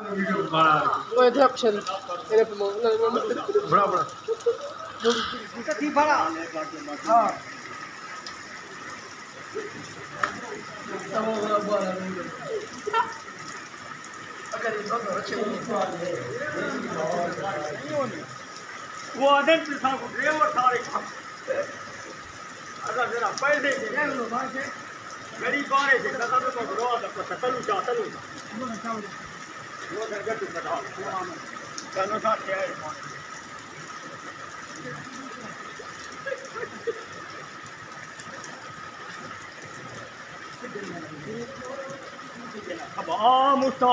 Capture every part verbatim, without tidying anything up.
वो इधर ऑप्शन इधर पे बड़ा बड़ा इसका ठीक बड़ा हाँ अगर ये बहुत अच्छे वो आदत था को ड्राइवर सारे अगर जरा पैसे दे लो भाई से गरीब बारे से कदा तो करो तो तलू जा तलू वो दरगाह तू कदा चलो साथ है अब आ मुस्ता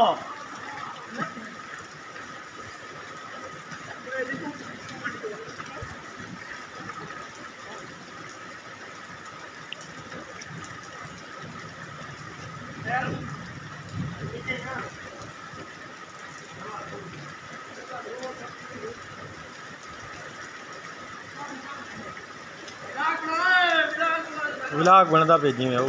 व्लॉग बनता भेजी में वो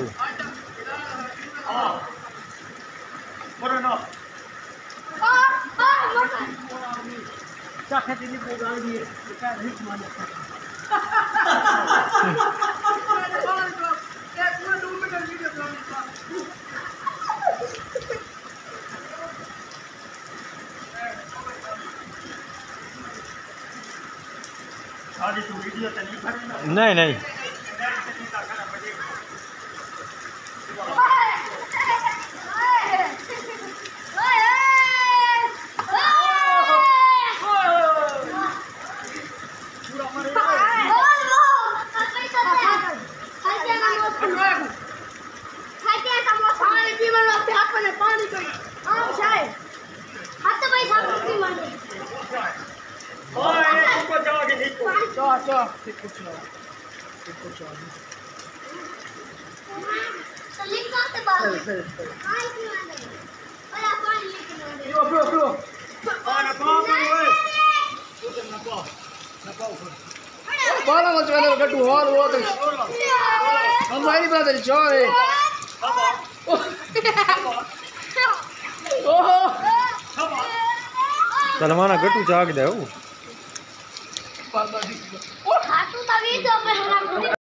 नहीं नहीं बारह बज गए गट्टू और वो तो हमारी बात है चोर है ओहो सलमाना गट्टू चाक दे वो खातू तभी तो